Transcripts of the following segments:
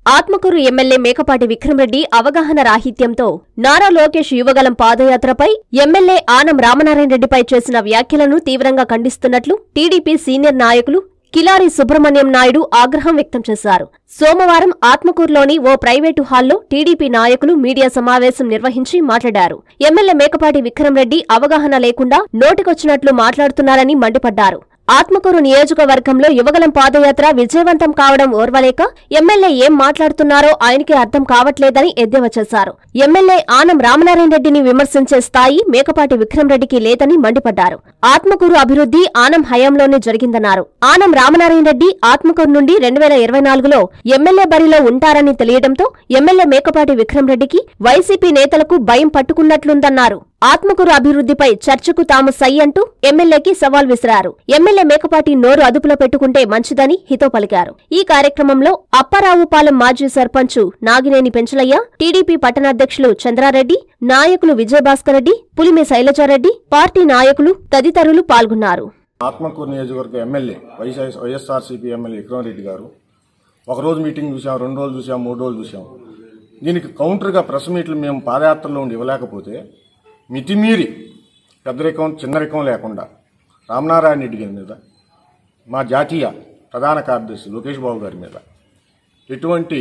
Atmakur MLA Mekapati Vikramareddy అవగాహన రాహిత్యంతో నారా లోకేష్ యువగలం పాదయాత్రపై ఎమ్మెల్యే ఆనం రామనారాయణ రెడ్డిపై చేసిన వ్యాఖ్యలను తీవ్రంగా ఖండిస్తున్నట్లు టీడీపీ సీనియర్ నాయకులు కిలారి సుబ్రహ్మణ్యం నాయుడు ఆగ్రహం వ్యక్తం చేశారు. సోమవారం ఆత్మకూరులోని ఓ ప్రైవేటు హాల్లో టీడీపీ నాయకులు మీడియా సమావేశం నిర్వహించి మాట్లాడారు. ఎమ్మెల్యే మేకపాటి విక్రమరెడ్డి అవగాహన లేకుండా నోటికొచ్చినట్లు మాట్లాడుతున్నారని మండిపడ్డారు. ఆత్మకూరు నియోజకవర్గంలో యువగలం పాదయాత్ర విజయవంతం కావడం ఓర్వలేక ఎమ్మెల్యే ఏం మాట్లాడుతున్నారో ఆయనకే అర్థం కావట్లేదని ఎద్దేవా చేశారు. ఎమ్మెల్యే ఆనం రామనారాయణ రెడ్డిని విమర్శించే స్థాయి మేకపాటి విక్రమరెడ్డికి లేదని మండిపడ్డారు. ఆత్మకూరు అభివృద్ధి ఆనం హయాంలోనే జరిగిందన్నారు. ఆనం రామనారాయణ రెడ్డి ఆత్మకూరు నుండి 2024లో ఎమ్మెల్యే బరిలో ఉంటారని తెలియడంతో ఎమ్మెల్యే మేకపాటి విక్రమరెడ్డికి వైసీపీ నేతలకు భయం పట్టుకున్నట్లుందన్నారు. ఆత్మకూరు అభివృద్ధిపై చర్చకు తాము సై అంటూ ఎమ్మెల్యేకి సవాల్ విసిరారు. ఎమ్మెల్యే మేకపాటి నోరు అదుపులో పెట్టుకుంటే మంచిదని హితో పలికారు. ఈ కార్యక్రమంలో అప్పారావుపాలెం మాజీ సర్పంచ్ నాగినేని పెంచలయ్య, టీడీపీ పట్టణాధ్యక్షులు చంద్రారెడ్డి, నాయకులు విజయభాస్కర్ రెడ్డి, పులిమి శైలజారెడ్డి, పార్టీ నాయకులు తదితరులు పాల్గొన్నారు. ఆత్మకూరు నియోజకవర్గ ఎమ్మెల్యే వైఎస్ఆర్సీపీ ఎమ్మెల్యే విక్రమరెడ్డి గారు ఒకరోజు మీటింగ్ చూసాం, 2 రోజులు చూసాం, 3 రోజులు చూసాం. దీనికి కౌంటర్గా ప్రెస్ మీట్లు మేము పాదయాత్రలో ఉండి ఇవ్వలేకపోతే మితిమీరి పెద్దరికం చిన్నరికం లేకుండా రామనారాయణ రెడ్డి గారి మీద, మా జాతీయ ప్రధాన కార్యదర్శి లోకేష్ బాబు గారి మీద ఎటువంటి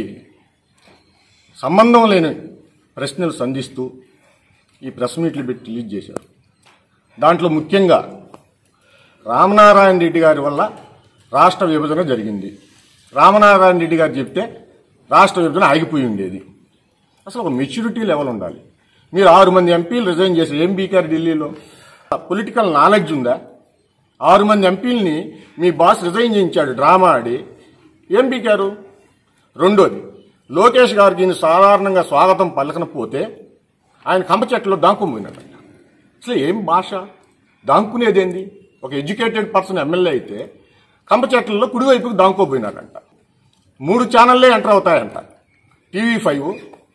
సంబంధం లేని ప్రశ్నలు సంధిస్తూ ఈ ప్రెస్ మీట్లు పెట్టి రిలీజ్ చేశారు. దాంట్లో ముఖ్యంగా రామనారాయణ రెడ్డి గారి వల్ల రాష్ట్ర విభజన జరిగింది, రామనారాయణ రెడ్డి గారు చెప్తే రాష్ట్ర విభజన ఆగిపోయి ఉండేది. అసలు ఒక మెచ్యూరిటీ లెవెల్ ఉండాలి. మీరు 6 మంది ఎంపీలు రిజైన్ చేసి ఏం బీకారు ఢిల్లీలో? పొలిటికల్ నాలెడ్జ్ ఉందా? 6 మంది ఎంపీలని మీ బాస్ రిజైన్ చేయించాడు డ్రామా ఆడి, ఏం బీకారు? రెండోది, లోకేష్ గారికి సాధారణంగా స్వాగతం పలకనపోతే ఆయన కంపచెట్లో దాక్కుపోయినాడంట. అసలు ఏం భాష? దాక్కునేదేంది? ఒక ఎడ్యుకేటెడ్ పర్సన్ ఎమ్మెల్యే అయితే కంపచెట్లలో కుడివైపుకి దాక్కుపోయినాడంట. 3 ఛానళ్లే ఎంటర్ అవుతాయంట, TV5,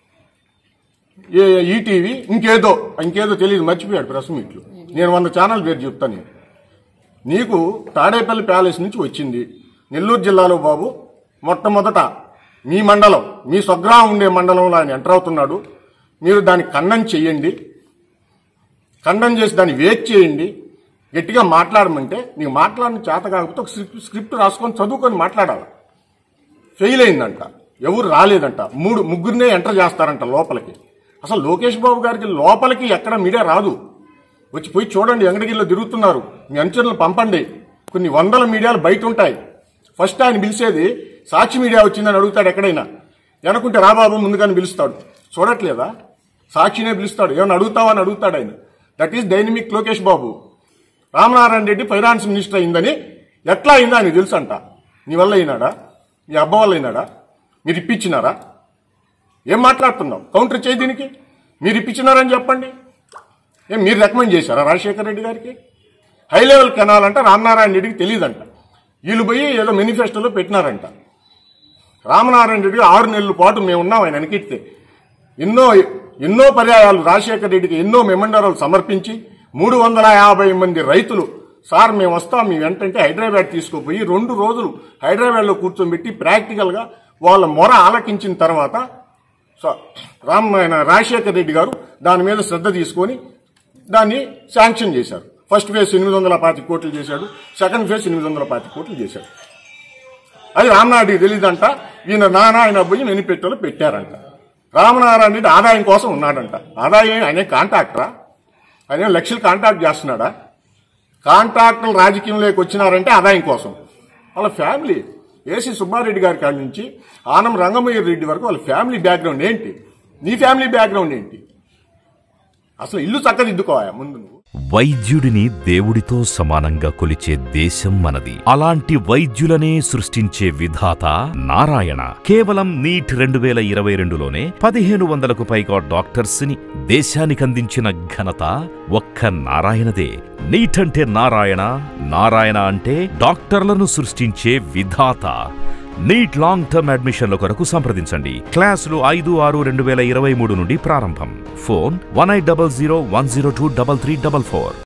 ఈటీవీ, ఇంకేదో తెలియదు, మర్చిపోయాడు ప్రెస్ మీట్లు. నేను 100 ఛానల్ పేరు చెప్తాను. నీకు తాడేపల్లి ప్యాలెస్ నుంచి వచ్చింది నెల్లూరు జిల్లాలో బాబు, మొట్టమొదట మీ మండలం, మీ స్వగ్రామం ఉండే మండలంలో ఆయన ఎంటర్ అవుతున్నాడు. మీరు దాన్ని ఖండం చేయండి, ఖండం చేసి దాన్ని వేట్ చేయండి, గట్టిగా మాట్లాడమంటే నీకు మాట్లాడిన చేత కాకపోతే ఒక స్క్రిప్ట్ రాసుకొని చదువుకొని మాట్లాడాలి. ఫెయిల్ అయిందంట, ఎవరు రాలేదంట, ముగ్గురినే ఎంటర్ చేస్తారంట లోపలికి. అసలు లోకేష్ బాబు గారికి లోపలికి ఎక్కడ మీడియా రాదు. వచ్చి పోయి చూడండి, వెంకటగిరిలో తిరుగుతున్నారు, మీ అంచనలు పంపండి. కొన్ని 100 మీడియాలు బయట ఉంటాయి. ఫస్ట్ ఆయన పిలిచేది సాక్షి మీడియా వచ్చిందని అడుగుతాడు ఎక్కడైనా, వెనకుంటే రాబాబు ముందుగానే పిలుస్తాడు. చూడట్లేదా? సాక్షినే పిలుస్తాడు, ఏమన్నా అడుగుతావా అని అడుగుతాడు ఆయన. That is dynamic Lokesh Babu. Ramanarayana Reddy finance minister అయిందని ఎట్లా అయిందా అని తెలుసు అంట. నీ వల్ల అయినాడా? మీ అబ్బ వల్ల అయినాడా? మీరు ఇప్పించినారా? ఏం మాట్లాడుతున్నావు? కౌంటర్ చేయి దీనికి. మీరు ఇప్పించినారని చెప్పండి. ఏం మీరు రికమెండ్ చేశారా రాజశేఖర రెడ్డి గారికి? హై లెవెల్ కెనాల్ అంటే రామనారాయణ రెడ్డికి తెలియదంట. వీళ్ళు పోయి ఏదో మేనిఫెస్టోలో పెట్టినారంట. రామనారాయణ రెడ్డి 6 నెలల పాటు మేమున్నాం ఆయన వెనకెడితే. ఎన్నో పర్యాయాలు రాజశేఖర రెడ్డికి ఎన్నో మెమండరాలు సమర్పించి 350 మంది రైతులు సార్ మేము వస్తాం మీ వెంటంటే హైదరాబాద్ తీసుకుపోయి 2 రోజులు హైదరాబాద్లో కూర్చోబెట్టి ప్రాక్టికల్గా వాళ్ళ మొర ఆలకించిన తర్వాత రాజశేఖర రెడ్డి గారు దాని మీద శ్రద్ధ తీసుకొని దాన్ని శాంక్షన్ చేశారు. ఫస్ట్ ఫేజ్ 825 కోట్లు చేశాడు, సెకండ్ ఫేజ్ 825 కోట్లు చేశాడు. అది రామనారాయణ రెడ్డి తెలియదంట. ఈయన ఆయన పోయి మెనిపెట్టోలో పెట్టారంట. రామనారాయణ రెడ్డి ఆదాయం కోసం ఉన్నాడంట. ఆదాయం ఆయన కాంట్రాక్టరా? ఆయన లక్షలు కాంట్రాక్ట్ చేస్తున్నాడా? కాంట్రాక్టర్లు రాజకీయంలోకి వచ్చినారంటే ఆదాయం కోసం. వాళ్ళ ఫ్యామిలీ ఏసీ సుబ్బారెడ్డి గారి కాడి నుంచి ఆనం రంగమయ్య రెడ్డి వరకు వాళ్ళ ఫ్యామిలీ బ్యాక్గ్రౌండ్ ఏంటి? నీ ఫ్యామిలీ బ్యాక్గ్రౌండ్ ఏంటి? అసలు ఇల్లు చక్కదిద్దుకోవా ముందు నువ్వు. వైద్యుడిని దేవుడితో సమానంగా కొలిచే దేశం మనది. అలాంటి వైద్యులనే సృష్టించే విధాత నారాయణ. కేవలం నీట్ 2022లోనే 1500కు పైగా డాక్టర్స్ ని దేశానికందించిన ఘనత ఒక్క నారాయణదే. నీట్ అంటే నారాయణ, నారాయణ అంటే డాక్టర్లను సృష్టించే విధాత. నీట్ లాంగ్ టర్మ్ అడ్మిషన్ల కొరకు సంప్రదించండి. క్లాసులు 5/6/2023 నుండి ప్రారంభం. ఫోన్ 1800 102 3344.